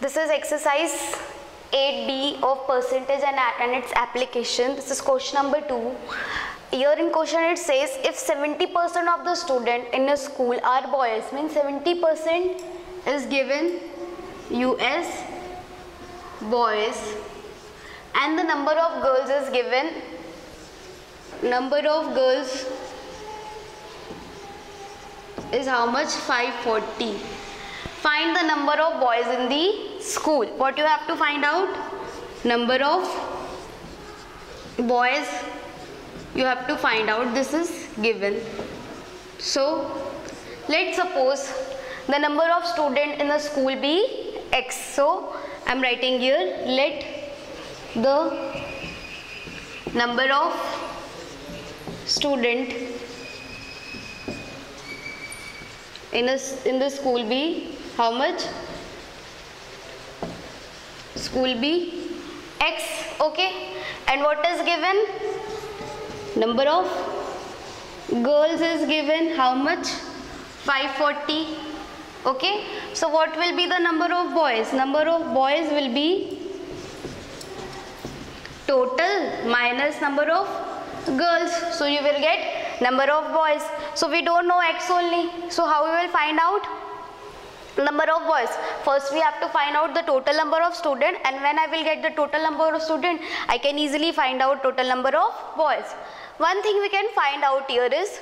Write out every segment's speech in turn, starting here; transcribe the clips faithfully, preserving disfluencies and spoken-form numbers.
This is exercise eight B of percentage and, and its application. This is question number two. Here in question it says if seventy percent of the student in a school are boys, means seventy percent is given U S boys, and the number of girls is given, number of girls is how much? five forty. Find the number of boys in the school. What you have to find out? Number of boys you have to find out. This is given. So let's suppose the number of student in the school be X. So I am writing here, let the number of student in a, in the school be how much? School be X. Okay, and what is given? Number of girls is given how much? five forty. Okay, so what will be the number of boys? Number of boys will be total minus number of girls. So you will get number of boys. So we don't know X only. So how we will find out number of boys? First we have to find out the total number of student, and when I will get the total number of student, I can easily find out total number of boys. One thing we can find out here is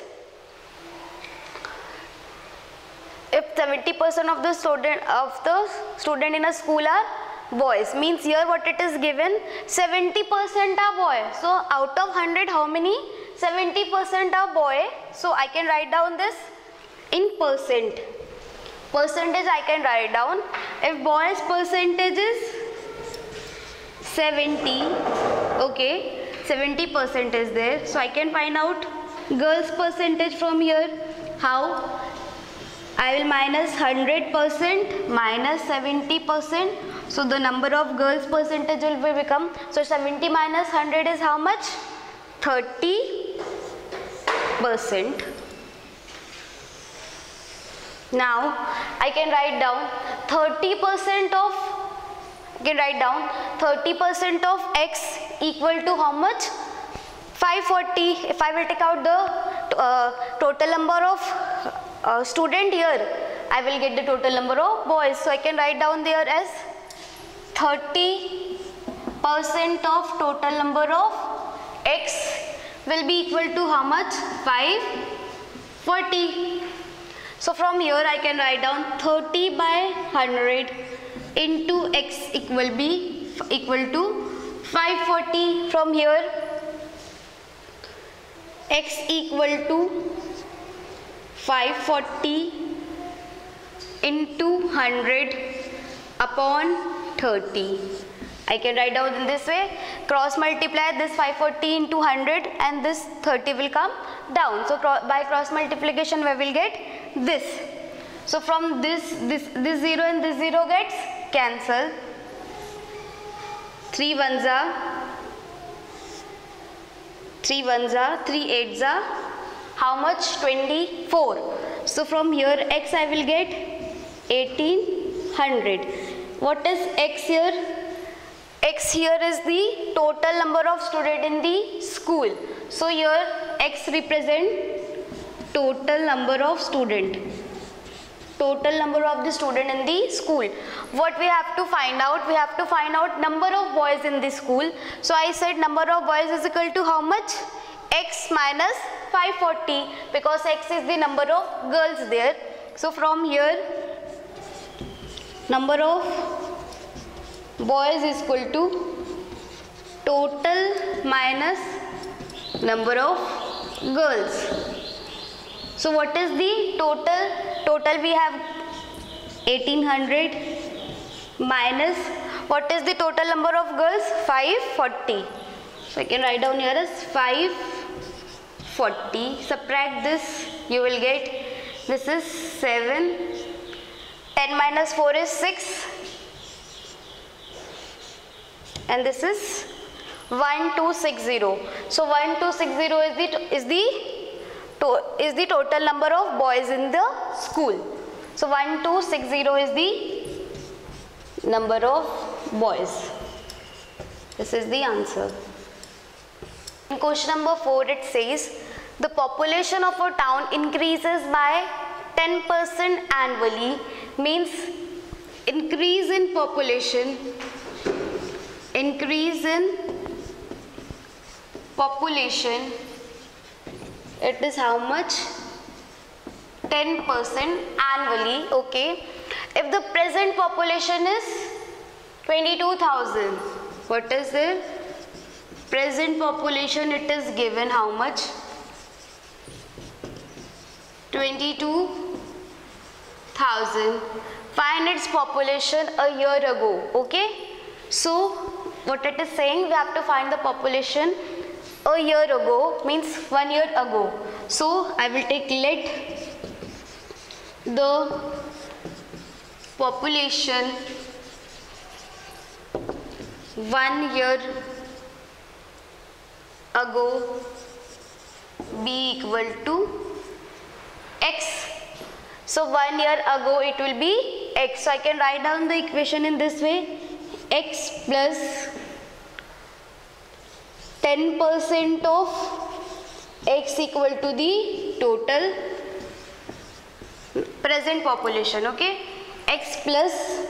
if seventy percent of the student of the student in a school are boys, means here what it is given, seventy percent are boy. So out of one hundred how many? seventy percent are boy. So I can write down this in percent. Percentage I can write down. If boys percentage is seventy, okay, seventy percent is there. So I can find out girls percentage from here. How? I will minus one hundred percent minus seventy percent. So the number of girls percentage will become, so seventy minus one hundred is how much? thirty percent. Now I can write down thirty percent of, I can write down thirty percent of X equal to how much? five forty. If I will take out the uh, total number of uh, student here, I will get the total number of boys. So I can write down there as thirty percent of total number of X will be equal to how much? five forty. So from here I can write down thirty by one hundred into X equal be equal to five forty. From here X equal to five forty into one hundred upon thirty. I can write down in this way, cross multiply this five forty into one hundred and this thirty will come down. So by cross multiplication we will get this. So from this, this, this zero and this zero gets cancelled. three ones are, three ones are, three eights are, how much? twenty-four. So from here X I will get eighteen hundred. What is X here? X here is the total number of student in the school. So here X represent total number of student. Total number of the student in the school. What we have to find out? We have to find out number of boys in the school. So I said number of boys is equal to how much? X minus five forty, because X is the number of girls there. So from here number of boys is equal to total minus number of girls. So what is the total? Total we have eighteen hundred minus what is the total number of girls? five forty. So I can write down here as five forty. Subtract this, you will get, this is seven. ten minus four is six. And this is one two six zero. So one two six zero is the is the is the total number of boys in the school. So one two six zero is the number of boys. This is the answer. In question number four, it says the population of a town increases by ten percent annually, means increase in population, increase in population, it is how much? ten percent annually. Okay. If the present population is twenty-two thousand, what is the present population? It is given how much? twenty-two thousand. Find its population a year ago. Okay. So what it is saying, we have to find the population a year ago, means one year ago. So I will take let the population one year ago be equal to x. So one year ago it will be x. So I can write down the equation in this way: x plus ten percent of x equal to the total present population. Okay, x plus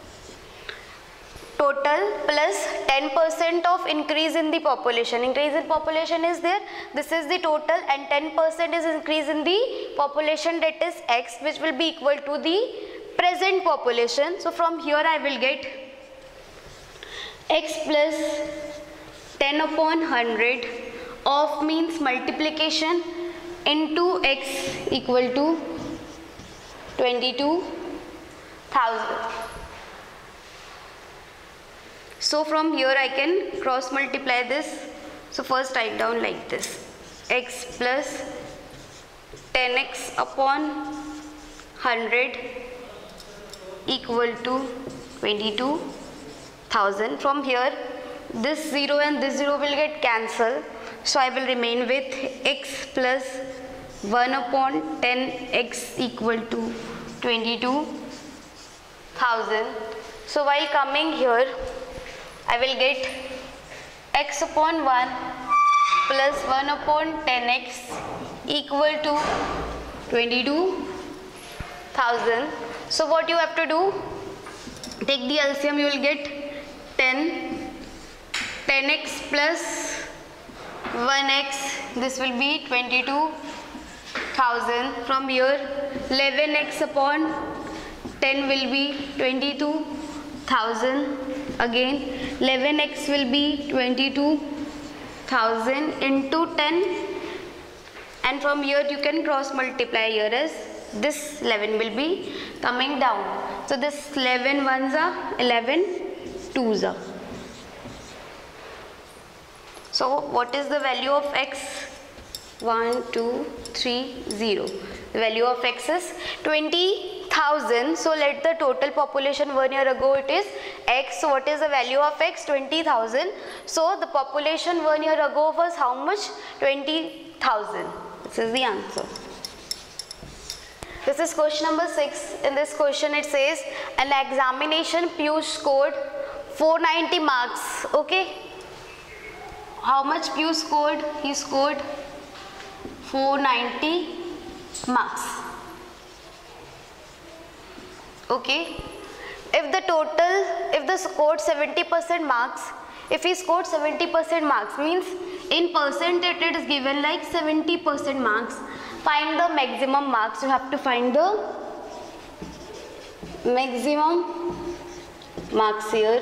total plus ten percent of increase in the population. Increase in population is there, this is the total, and ten percent is increase in the population, that is x, which will be equal to the present population. So from here I will get x plus ten upon one hundred of means multiplication into x equal to twenty-two thousand. So from here I can cross multiply this. So first write down like this: x plus ten x upon one hundred equal to twenty-two thousand. From here this zero and this zero will get cancelled. So I will remain with x plus one upon ten x equal to twenty-two thousand. So while coming here, I will get x upon one plus one upon ten x equal to twenty-two thousand. So what you have to do, take the L C M, you will get ten, ten x plus one x, this will be twenty-two thousand. From here eleven x upon ten will be twenty-two thousand. Again eleven x will be twenty-two thousand into ten, and from here you can cross multiply here as this eleven will be coming down. So this eleven ones are eleven twos are. So what is the value of x? one, two, three, zero. The value of x is twenty thousand. So let the total population one year ago it is x. So what is the value of x? twenty thousand. So the population one year ago was how much? twenty thousand. This is the answer. This is question number six. In this question it says an examination Piyush scored four ninety marks. Okay. How much Piyush scored? He scored four ninety marks. Okay. If the total, if the scored seventy percent marks, if he scored seventy percent marks, means in percentage it is given like seventy percent marks. Find the maximum marks. You have to find the maximum marks here.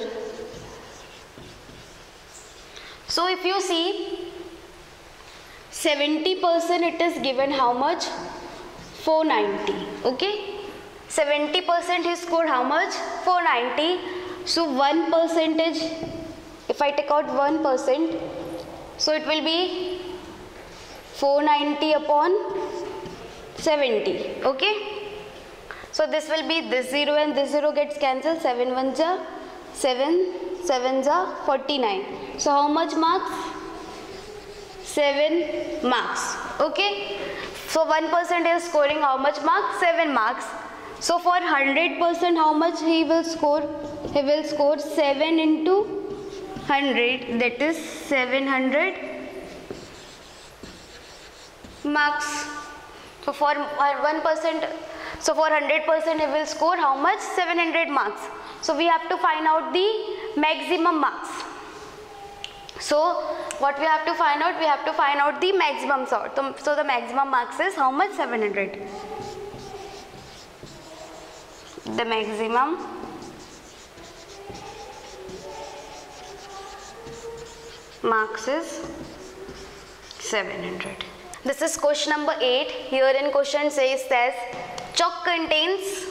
So if you see seventy percent it is given how much? four ninety. Okay. seventy percent he scored how much? four ninety. So one percentage, if I take out one percent, so it will be four ninety upon seventy. Okay. So this will be this zero and this zero gets cancelled. seven ones are seven, sevens are forty-nine. So how much marks? seven marks. Okay. So one percent is scoring how much marks? seven marks. So for one hundred percent how much he will score? he will score seven into one hundred, that is seven hundred marks. So for one percent, so for one hundred percent he will score how much? seven hundred marks. So we have to find out the maximum marks. So what we have to find out? We have to find out the maximum sort. So the maximum marks is how much? seven hundred. The maximum marks is seven hundred. This is question number eight. Here in question says that chalk contains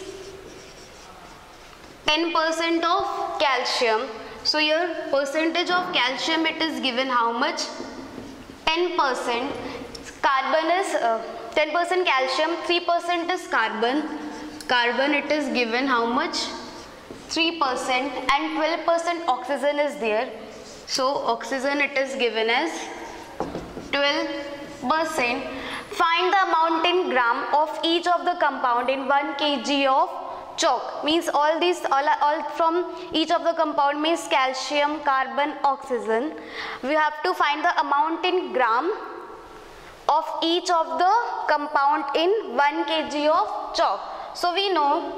ten percent of calcium. So here percentage of calcium it is given how much? ten percent. Carbon is uh, ten percent calcium, three percent is carbon. Carbon it is given how much? three percent, and twelve percent oxygen is there. So oxygen it is given as twelve percent. Find the amount in gram of each of the compound in one kilogram of chalk. Means all these all, all from each of the compound means calcium, carbon, oxygen. We have to find the amount in gram of each of the compound in one kilogram of chalk. So we know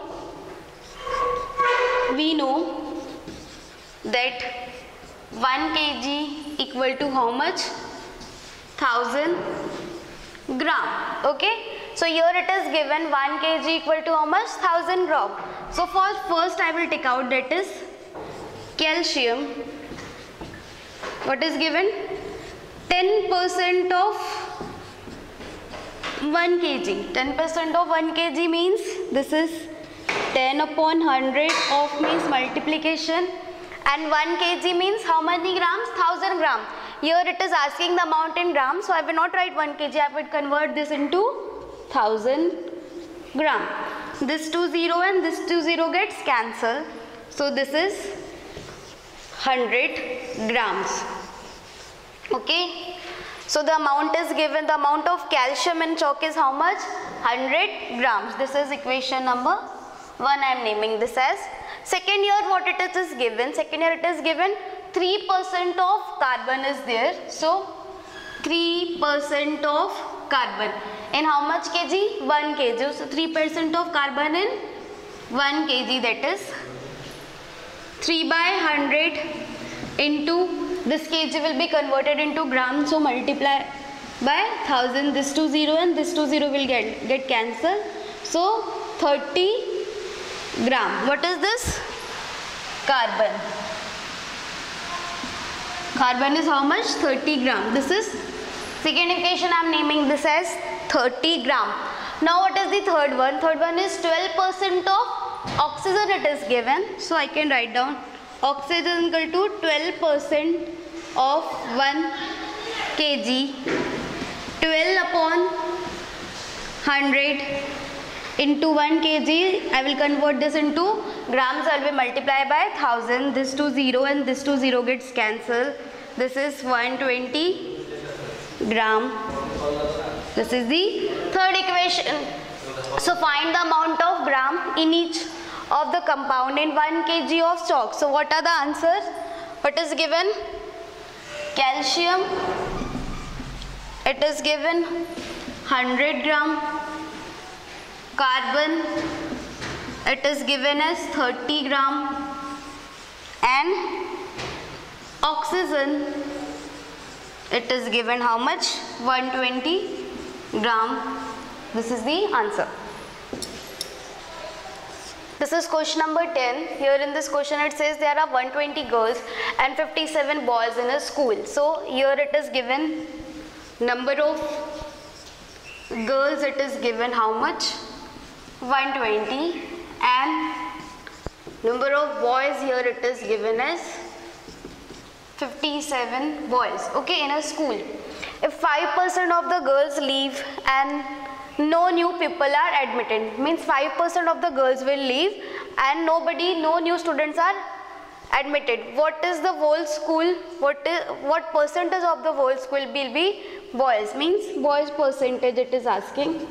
we know that one kilogram equal to how much? Thousand gram. Okay. So here it is given one kilogram equal to how much? Thousand gram. So for first I will take out, that is calcium. What is given? ten percent of one kilogram. ten percent of one kilogram means this is ten upon one hundred of means multiplication, and one kilogram means how many grams? one thousand gram. Here it is asking the amount in grams, so I will not write one kilogram, I will convert this into one thousand gram. This two zero and this two zero gets cancelled. So this is one hundred grams. Okay. So the amount is given, the amount of calcium in chalk is how much? one hundred grams. This is equation number one. I am naming this as. Second year what it is given? Second year it is given three percent of carbon is there. So three percent of carbon in how much kg? one kilogram. So three percent of carbon in one kilogram, that is three by one hundred into this kg will be converted into grams, so multiply by one thousand. This two zero and this two zero will get, get cancelled. So thirty gram. What is this? Carbon. Carbon is how much? thirty gram. This is second equation. I am naming this as thirty gram. Now what is the third one? Third one is twelve percent of oxygen it is given. So I can write down oxygen equal to twelve percent of one kilogram. twelve upon one hundred into one kilogram. I will convert this into grams. I will multiply by one thousand. This two zero and this two zero gets cancelled. This is one hundred twenty gram. This is the third equation. So find the amount of gram in each of the compound in one kilogram of chalk. So what are the answers? What is given? Calcium, it is given one hundred gram. Carbon, it is given as thirty gram. And oxygen, it is given how much? one hundred twenty gram. This is the answer. This is question number ten. Here in this question it says there are one hundred twenty girls and fifty-seven boys in a school. So here it is given number of girls, it is given how much? one hundred twenty, and number of boys here it is given as fifty-seven boys. Okay, in a school. If five percent of the girls leave and no new people are admitted, means five percent of the girls will leave and nobody, no new students are admitted. What is the whole school? What is what percentage of the whole school will be boys? Means boys percentage it is asking.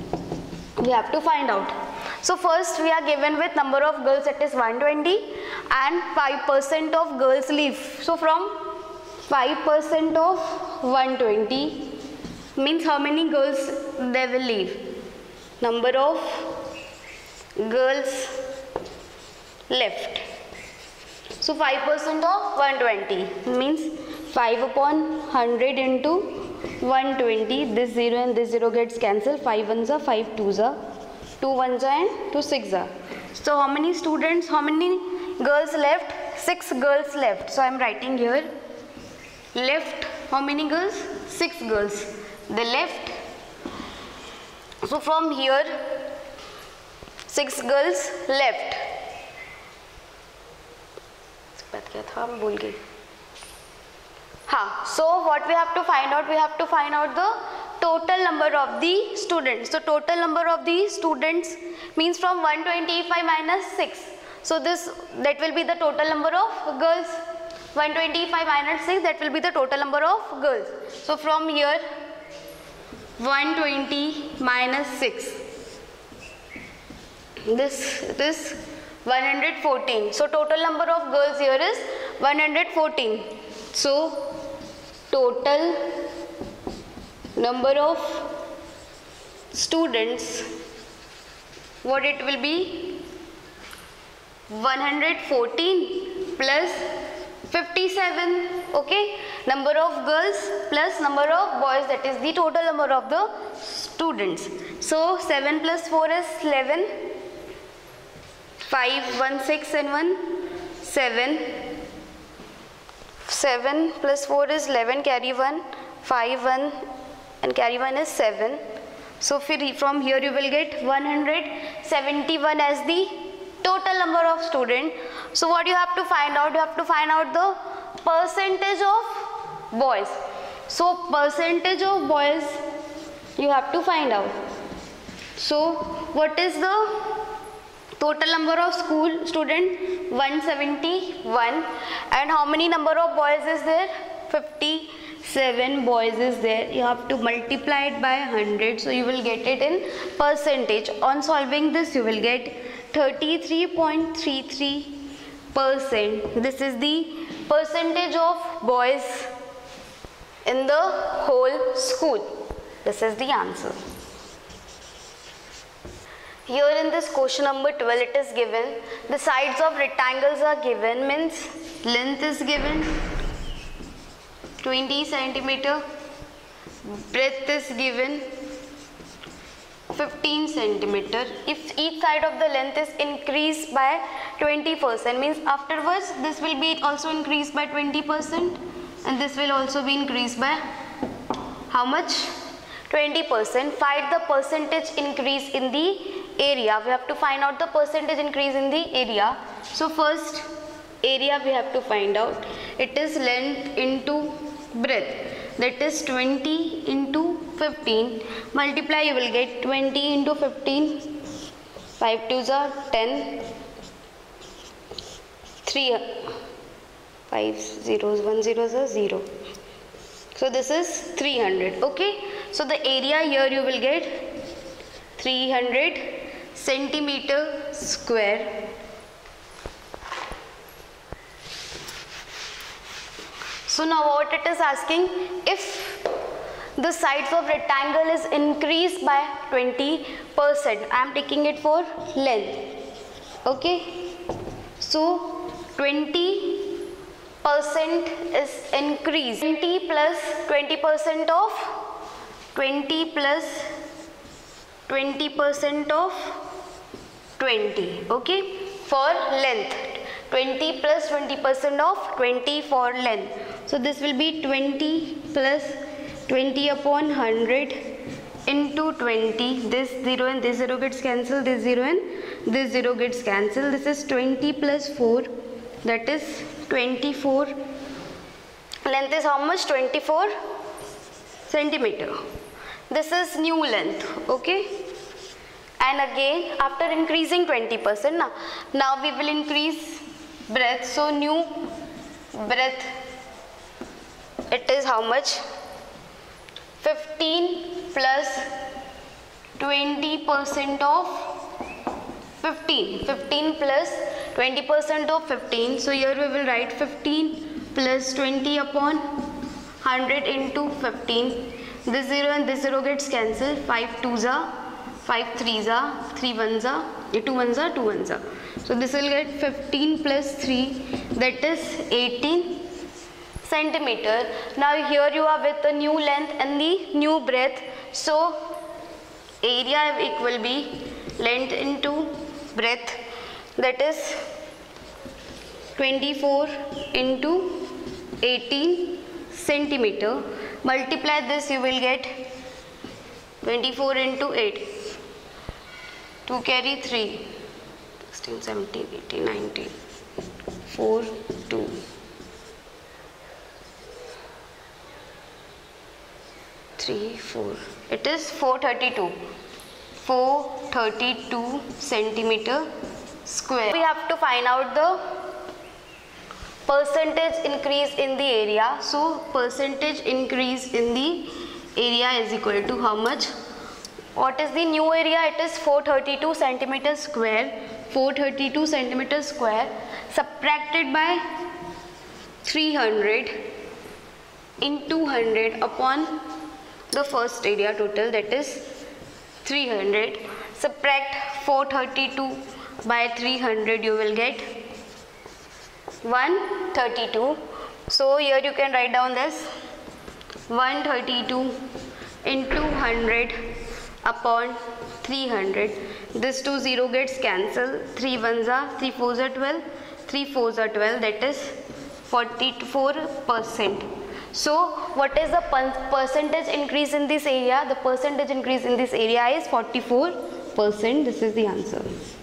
We have to find out. So first we are given with number of girls, it is one hundred twenty, and five percent of girls leave. So from five percent of one hundred twenty means how many girls they will leave? Number of girls left. So five percent of one hundred twenty means five upon one hundred into one hundred twenty. This zero and this zero gets cancelled. five ones are, five twos are, two ones are and two six are. So how many students, how many girls left? six girls left. So I am writing here left how many girls? six girls. They left. So from here six girls left. हाँ, so what we have to find out? We have to find out the total number of the students. So total number of the students means from one hundred twenty-five minus six. So this, that will be the total number of girls. one hundred twenty-five minus six, that will be the total number of girls. So from here one hundred twenty minus six, this this one hundred fourteen. So total number of girls here is one hundred fourteen. So total number of students, what it will be? one hundred fourteen plus fifty-seven. Okay, number of girls plus number of boys, that is the total number of the students. So seven plus four is eleven. five, one, six and one, seven. seven plus four is eleven, carry one, five, one and carry one is seven. So from here you will get one hundred seventy-one as the total number of students. So what you have to find out? You have to find out the percentage of boys. So percentage of boys you have to find out. So what is the total number of school student? one hundred seventy-one. And how many number of boys is there? fifty-seven boys is there. You have to multiply it by one hundred. So you will get it in percentage. On solving this you will get thirty-three point three three percent. This is the percentage of boys in the whole school. This is the answer. Here in this question number twelve, it is given the sides of rectangles are given, means length is given twenty centimeter, breadth is given fifteen centimeter. If each side of the length is increased by twenty percent, means afterwards this will be also increased by twenty percent and this will also be increased by how much? twenty percent. Find the percentage increase in the area. We have to find out the percentage increase in the area. So first area we have to find out. It is length into breadth, that is twenty into fifteen. Multiply, you will get twenty into fifteen. five twos are ten. three, five zeros, one zeros are zero. So this is three hundred. Okay. So the area here you will get three hundred centimeter square. So now what it is asking, if the sides of rectangle is increased by twenty percent, I am taking it for length. Okay. So twenty percent is increased. twenty plus twenty percent of twenty plus twenty percent of twenty. Okay. For length. twenty plus twenty percent of twenty for length. So this will be twenty plus twenty upon one hundred into twenty. This zero and this zero gets cancelled. This zero and this zero gets cancelled. This is twenty plus four. That is twenty-four. Length is how much? twenty-four centimeter. This is new length. Okay. And again after increasing twenty percent, now, now we will increase breadth. So new breadth, it is how much? fifteen plus twenty percent of fifteen. fifteen plus twenty percent of fifteen. So here we will write fifteen plus twenty upon one hundred into fifteen. This zero and this zero gets cancelled. five twos are, five threes are, three ones are, two ones are, two ones are. So this will get fifteen plus three, that is eighteen centimeter. Now here you are with the new length and the new breadth. So area equal be length into breadth, that is twenty-four into eighteen centimeter. Multiply this, you will get twenty-four into eight. two carry three. sixteen, seventeen, eighteen, nineteen. four, two. three, four. It is four thirty-two. four thirty-two centimeter square. We have to find out the percentage increase in the area. So percentage increase in the area is equal to how much? What is the new area? It is four thirty-two centimeter square. four thirty-two centimeter square subtracted by three hundred in two hundred upon the first area total, that is three hundred. Subtract four thirty-two by three hundred, you will get one thirty-two. So here you can write down this one thirty-two into one hundred upon three hundred. This two zero gets cancelled. three ones are, three fours are twelve, three fours are twelve, that is forty-four percent. So what is the percentage increase in this area? The percentage increase in this area is forty-four percent. This is the answer.